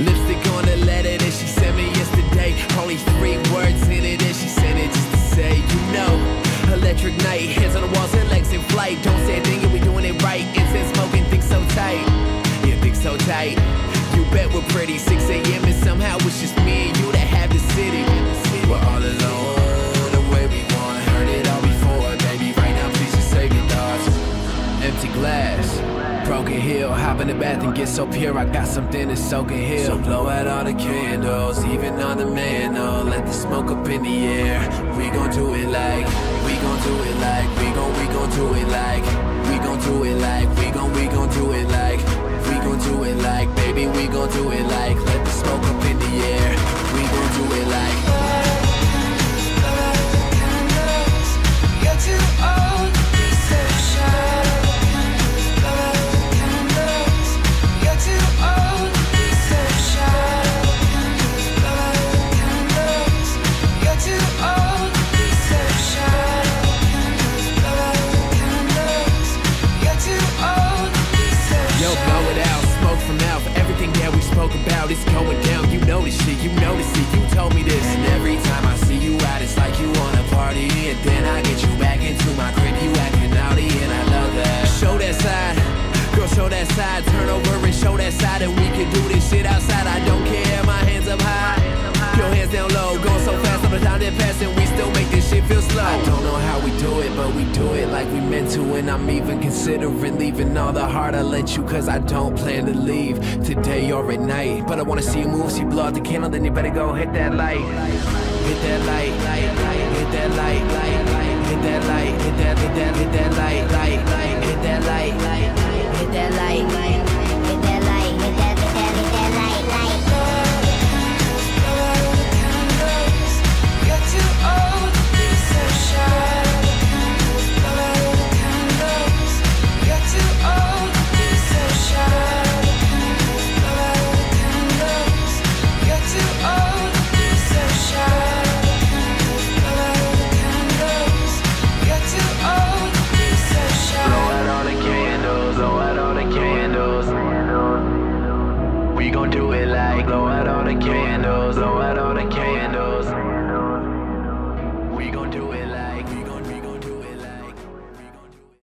Lipstick on the letter that she sent me yesterday. Only 3 words in it and she sent it just to say, you know. Electric night, hands on the walls and legs in flight. Don't say a thing, yeah, we doing it right. Incense smoking, think so tight. Yeah, think so tight. You bet we're pretty. 6 a.m. and somehow it's just me and you that have the city. We're all alone, the way we want. Heard it all before, baby. Right now, please just save your thoughts. Empty glass, broken heel. Hop in the bath and get so pure. I got something to soak and heal. So blow out all the candles, even on the mantle. Let the smoke up in the air. We gon' do it like, we gon' do it like, we gon' do it like, we gon' do it like, we gon' do it like, we gon' do it like, baby, we gon' do it like. Let the smoke up in the air. We gon' do it like. You're too old to be so shy. You're too old to be so shy. You're too old to be so shy. You're too old to be so shy. Yo, blow it out, smoke from mouth. Everything that we spoke about is going down. You know this shit, you notice it, you told me this. And every time I see you out, it's like you wanna party. And then I get you back into my crib, you acting naughty, and I love that. Show that side, girl, show that side. Turn over and show that side, and we can do this shit outside. I don't care, my hands up high, your hands down low. Going so fast, all the time that pass, and we still make this shit feel slow. I don't know how we do it, but we do it like we meant to. And I'm even considering leaving all the heart I lent you, cause I don't plan to leave today or at night. But I wanna see you move, see you blow out the candle, then you better go hit that light. Hit that light, hit that light, hit that light, hit that light, hit that light, hit that light, hit that light, hit that light, hit that light, hit that light. You're too old to be so shy. You're too old to be so shy. You're too old to be so shy. You're too old to be so shy. Blow out all the candles, blow out all the candles. We gon' do it like, blow out all the candles, blow out